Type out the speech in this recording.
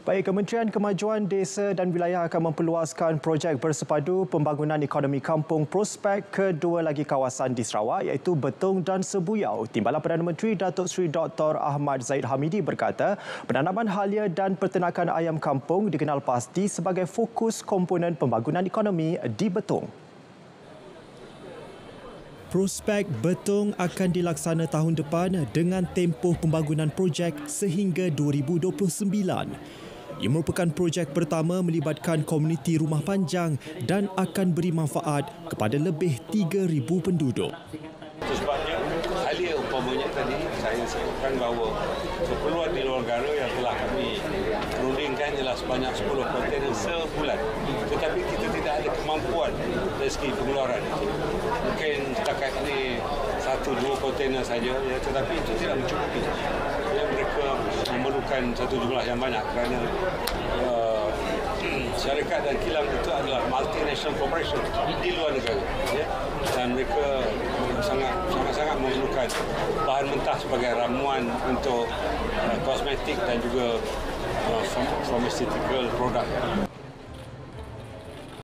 Baik, Kementerian Kemajuan Desa dan Wilayah akan memperluaskan projek bersepadu pembangunan ekonomi kampung prospek ke dua lagi kawasan di Sarawak iaitu Betong dan Sebuyau. Timbalan Perdana Menteri Datuk Seri Dr. Ahmad Zahid Hamidi berkata, penanaman halia dan pertenakan ayam kampung dikenal pasti sebagai fokus komponen pembangunan ekonomi di Betong. Prospek Betong akan dilaksana tahun depan dengan tempoh pembangunan projek sehingga 2029. Ia merupakan projek pertama melibatkan komuniti rumah panjang dan akan beri manfaat kepada lebih 3,000 penduduk. Sebabnya, halia umpamanya tadi saya sebutkan bahawa keperluan di luar negara yang telah kami rundingkan ialah sebanyak 10 kontainer sebulan. Tetapi kita tidak ada kemampuan dari segi pengeluaran. Mungkin setakat ini 1-2 kontainer saja, ya, tetapi itu tidak mencukupi. Ya, mereka memerlukan satu jumlah yang banyak kerana syarikat dan kilang itu adalah multinational corporation di luar negara, ya, dan mereka sangat memerlukan bahan mentah sebagai ramuan untuk kosmetik dan juga pharmaceutical product.